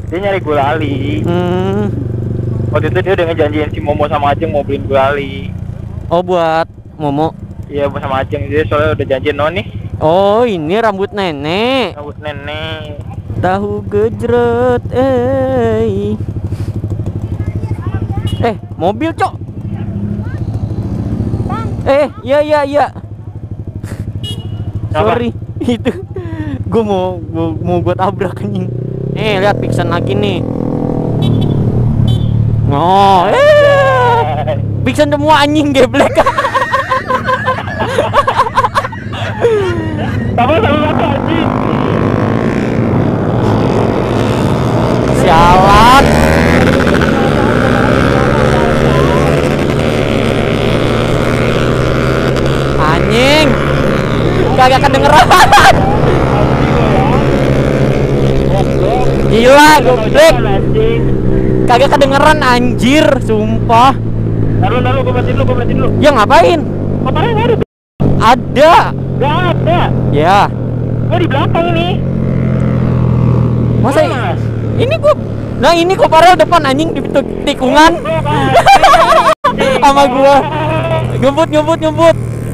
Dia nyari gulali. Waktu itu dia udah ngejanjiin si Momo sama Ajeng mau beliin gulali. Oh, buat Momo. Iya, sama Ajeng. Dia soalnya udah janjiin nih. Oh, ini rambut nenek. Rambut nenek. Tahu gejrot, mobil, Cok. Iya. Sorry, itu gue mau buat tabrak anjing. Lihat Pixen lagi nih. Oh, Pixen semua anjing geblek. Sama anjing. Sialan. Anjing. Kagak kedengeran. Gila, goblok. Kagak kedengeran anjir, sumpah. Taruh, gue matiin dulu. Ya ngapain? Motornya nggak ada. Ada. Nggak ada. Ya. Gue di belakang ini. Masa ini gua. Nah, ini kok Farel depan anjing di tikungan. Sama gua. Ngebut.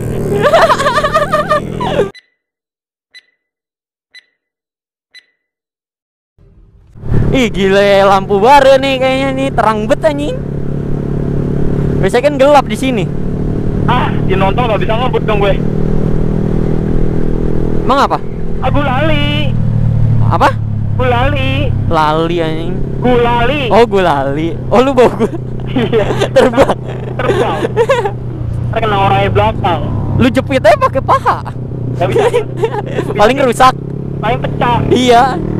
Ih, gile, lampu baru nih kayaknya nih, terang bet anjing. Biasanya kan gelap di sini. Di nonton nggak bisa ngebut dong gue. Emang apa? Aku lali. Apa? Gulali. Lali anjing. Gulali. Oh, gulali. Oh, lu bawa gue. Iya. Terbang. Terkena orangnya belakang. Lu jepit aja pakai paha. Gak bisa. Paling rusak. Paling pecah. Iya.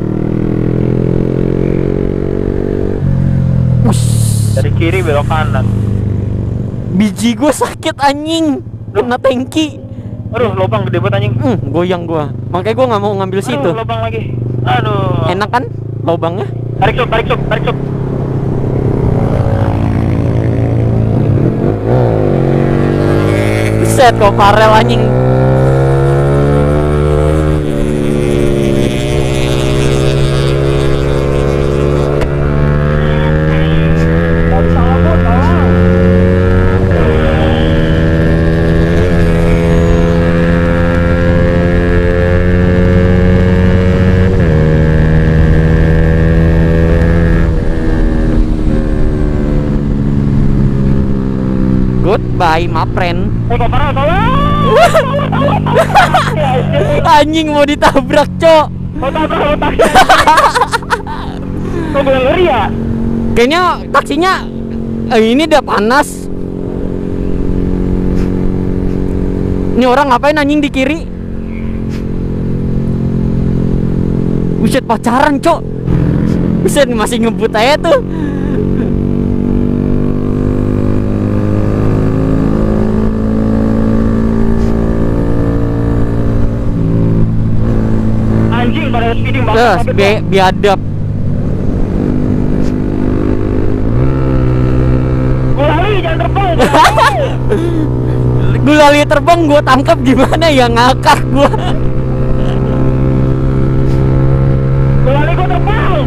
Dari kiri belok kanan. Biji gue sakit anjing. Kena tangki. Aduh, lubang gede banget anjing. Goyang gua. Makanya gua nggak mau ngambil situ. Lubang lagi. Aduh. Enak kan lubangnya? Tarik sok. Buset, kok Farel anjing. Goodbye, my friend. Kok parah tolong. Anjing mau ditabrak, Cok. Mau tabrak taksi. Kok gue ngeri ya? Kayaknya taksinya ini udah panas. Ini orang ngapain anjing di kiri? Buset, pacaran, Cok. Buset, masih ngebut aja tuh. Anjing pada speeding banget. Biadab. Gulali jangan terbang. Gulali terbang gua tangkap gimana ya, ngakak gua. Gulali gua terbang.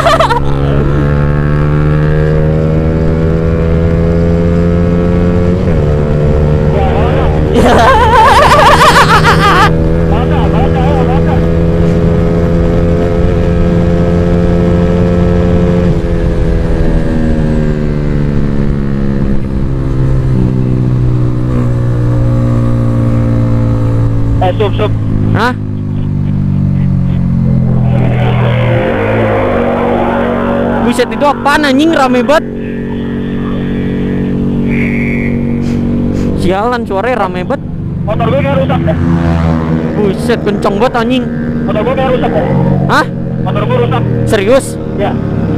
Sup. Hah? Buset, itu apaan anjing, rame banget. Sialan, suaranya rame banget. Motor gue kayak rusak deh. Buset, kenceng banget anjing. Motor gue kayak rusak deh. Hah? Motor gue rusak. Serius? Ya.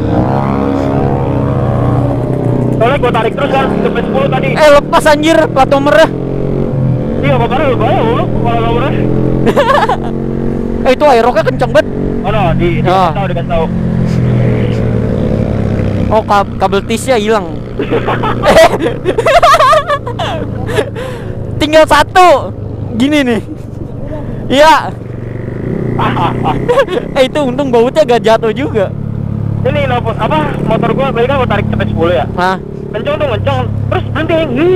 Soalnya gue tarik terus kan, sampai 10 tadi. Lepas anjir plat nomornya. Iya, motornya lu bawa lu, kalau nomornya. Itu aeroknya kenceng banget. Oh no, dikasih tahu. Oh, kabel tisnya hilang. Tinggal satu. Gini nih. Iya. Itu untung bautnya gak jatuh juga. ini nelfon apa motor gua balik kan gua tarik cepet 10 ya. Ah. Kenceng tuh kenceng terus berhenti.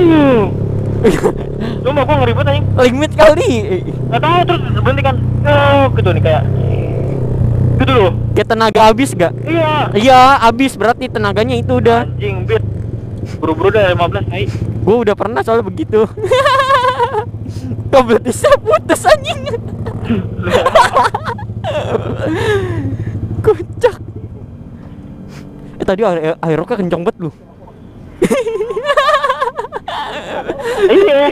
Cuma gua ngeribut anjing. Limit kali. Nggak tahu terus berhenti kan. Gitu nih kayak. Gitu loh. Kayak tenaga habis gak? Iya. Iya, habis berarti tenaganya itu udah. Anjing beat. Buru-buru udah 15 hai. Gue udah pernah soalnya begitu. Kabelnya putus anjing. Kocak. Tadi aeroknya kenceng banget lu. Iya.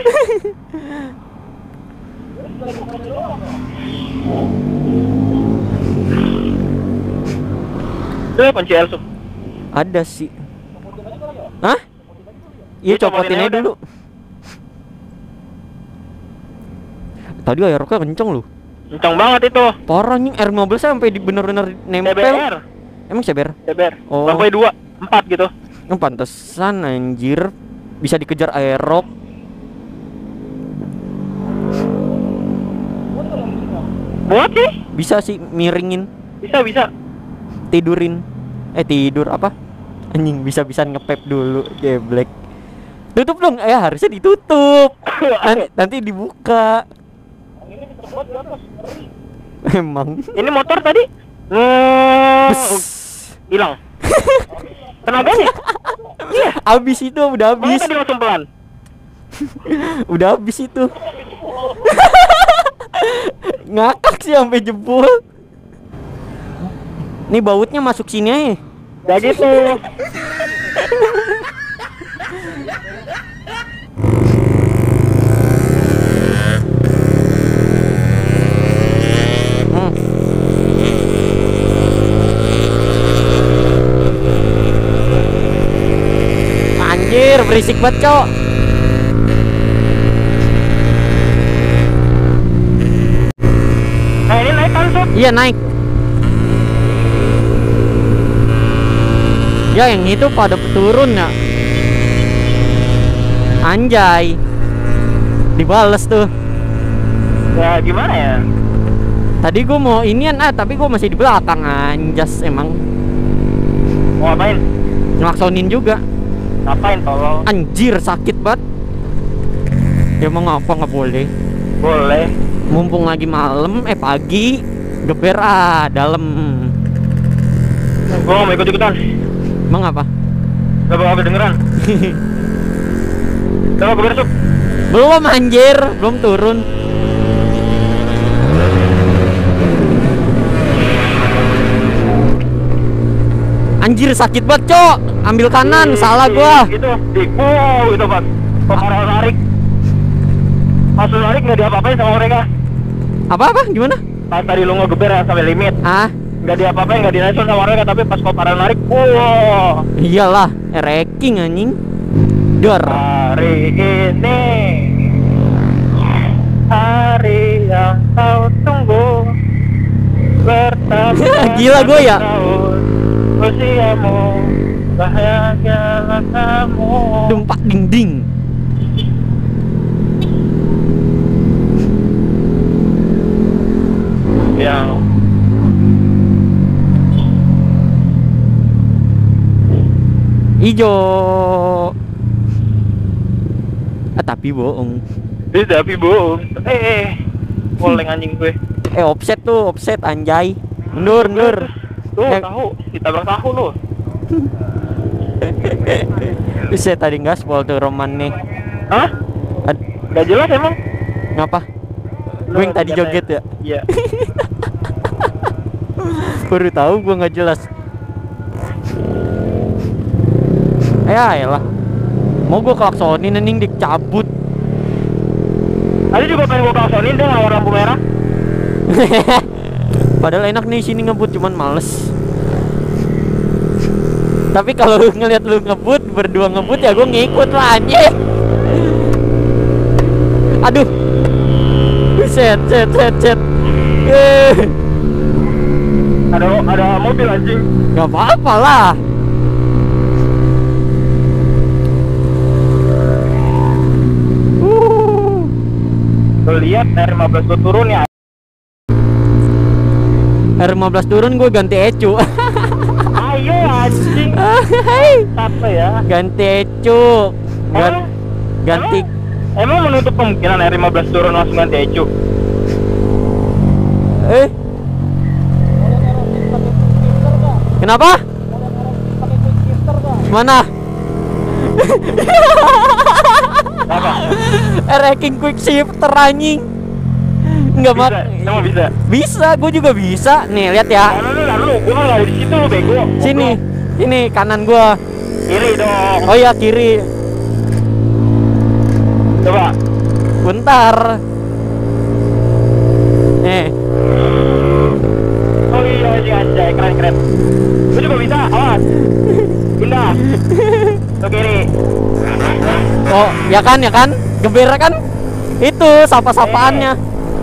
Tuh kunci Elsup. Ada sih. Hah? Iya, copotin aja dulu. Tadi aeroknya kenceng lu. Kenceng banget itu. Parah anjing, R15 sampai di bener-bener nempel. CBR. Emang CBR? CBR. Oh. Sampai 2, 4 gitu. Pantesan anjir bisa dikejar aerok. Buat sih? Bisa sih miringin, Bisa. tidurin. Tidur apa? Anjing bisa-bisa ngepep dulu, geblek. Tutup dong, harusnya ditutup. Nanti dibuka. Emang. Ini motor tadi hilang. Tenaganya? Iya. Abis itu udah Makanya habis. tadi langsung pelan. Udah habis itu. Ngakak sih sampai jebol. Nih bautnya masuk sini aja. Gak gitu. Anjir, berisik banget, Cok. Nah ini naik kan Sob? Iya, naik. Ya, yang itu pada turun ya. Anjay. Dibales tuh. Ya gimana ya? Tadi gua mau inian tapi gua masih di belakang anjas emang. Mau ngapain? Ngelaksonin juga. Ngapain tolong? Anjir, sakit banget. Ya mau ngapa nggak boleh. Boleh. Mumpung lagi malam, pagi, geber dalam. Gua gak mau ikut-ikutan. Emang apa? Gak bakal kedengeran. Coba gue bersuk. Belum anjir, belum turun. Anjir, sakit banget, Cok. Ambil kanan, salah gua. Gitu, gitu Pak. Pemarah narik. Pas lu narik gak diapa-apain sama mereka. Apa? Gimana? Pas tadi lu ngegeber sampai limit, gak diapa-apain, gak dinaikkan sama mereka. Tapi pas kau parah narik, iyalah, wrecking anjing. Dor. Hari ini hari yang kau tunggu bertambah. Gila gue ya. Usiamu bahagialah kamu. Dumpak ding. Yang ijo. Tapi bohong. Tapi bohong. Oleng anjing gue. Offset anjay. Mundur. Tuh tahu, ditabrak tahu lu. Saya tadi ngaspol tuh Roman nih. Hah? Gak jelas emang. Ngapa? Gue yang tadi joget ya? Iya. Baru tahu gue nggak jelas. Ayolah. Mau gue klaksonin anjing dicabut. Tadi juga pengen gue klaksonin dia ngawar lampu merah. Padahal enak nih sini ngebut, cuman males. Tapi kalau ngeliat lu ngebut, berdua ngebut ya gue ngikut lah anjing. Aduh. Set. Ada mobil anjing. Gak apa-apa lah. Lu lihat R15 gue turun ya. R15 turun gue ganti ecu. Ayo Apa ya? Ganti ecu. Emang- Ganti. Emang menutup kemungkinan R15 turun langsung ganti ecu? Kenapa? Mana? Apa? Ranking quick shifter anjing. Enggak mak. Bisa, emang bisa. Bisa, gue juga bisa. Nih, lihat ya. Lalu, gua kan nggak ada di situ, lu bego. Sini. Ini kanan gua. Kiri dong. Oh ya, kiri. Coba. Bentar. Nih. Oh iya, anjay, keren. Lu juga bisa, awas. Pindah. Ke kiri. Oh, ya kan? Geber kan? Itu sapa-sapaannya.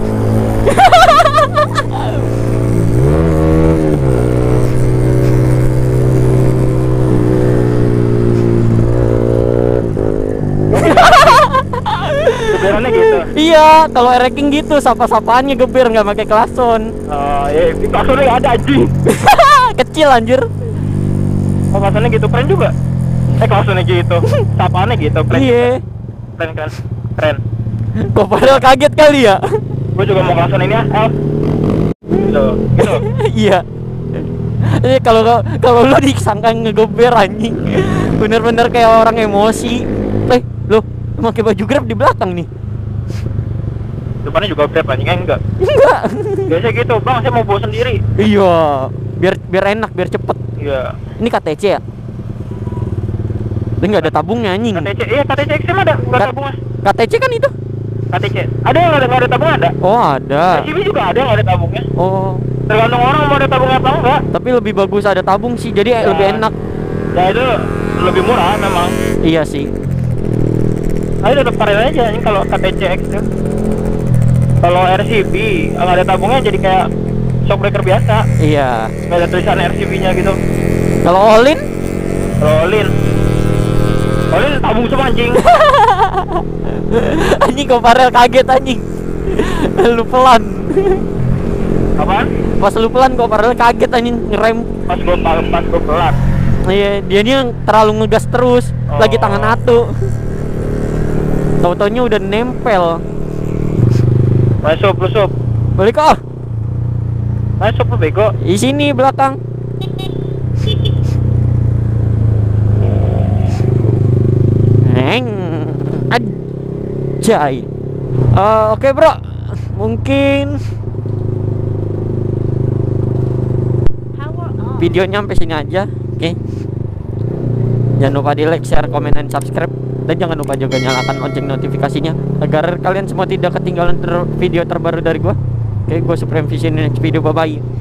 Geberannya gitu. Iya, kalau ranking gitu sapa-sapaannya geber nggak pakai klason. Oh iya, klaksonnya nggak ada anjing. Kecil anjir. Oh, klaksonnya gitu, keren juga. Klaksonnya gitu, sapaannya gitu, keren. Iya. Keren. Kok padahal kaget kali ya? Gue juga mau klakson ini ya, El. Gitu. Iya. Ini kalau lu disangka ngegeber anjing. Bener-bener kayak orang emosi. Loh, pakai baju Grab di belakang nih. Depannya juga Grab anjing, enggak? Enggak. Biasa gitu, bang, saya mau bawa sendiri. Iya, biar enak, biar cepet. Iya. Ini KTC ya? Dia nggak ada tabungnya anjing. KTC, iya KTC XM ada, nggak tabungnya. KTC kan itu? KTC, ada yang nggak ada tabung ada. Oh ada. SUV juga ada yang nggak ada tabungnya. Oh. Tergantung orang mau ada tabungnya apa enggak. Tapi lebih bagus ada tabung sih, jadi Ya. lebih enak. Ya itu lebih murah memang. Iya sih. Ayo tetap keren aja ini kalau KTC XM. Kalau RCV nggak ada tabungnya jadi kayak shockbreaker biasa. Iya. Nggak ada tulisan RCV-nya gitu. Kalau Olin? Olin tabung semua anjing. Anjing kok Farel kaget anjing. Lu pelan. Apaan? Pas lu pelan kok Farel kaget anjing ngerem. Pas gue pelan. Iya, dia nih yang terlalu ngegas terus, lagi Oh. tangan atu. Tau-taunya udah nempel. Masuk lu sup. Balik ah. Masuk lu bego. Di sini belakang. Ajay. Oke bro, mungkin videonya sampai sini aja. Oke. Jangan lupa di like, share, komen, dan subscribe. Dan jangan lupa juga nyalakan lonceng notifikasinya agar kalian semua tidak ketinggalan video terbaru dari gua. Oke, gua Supreme Vision, next video, bye bye.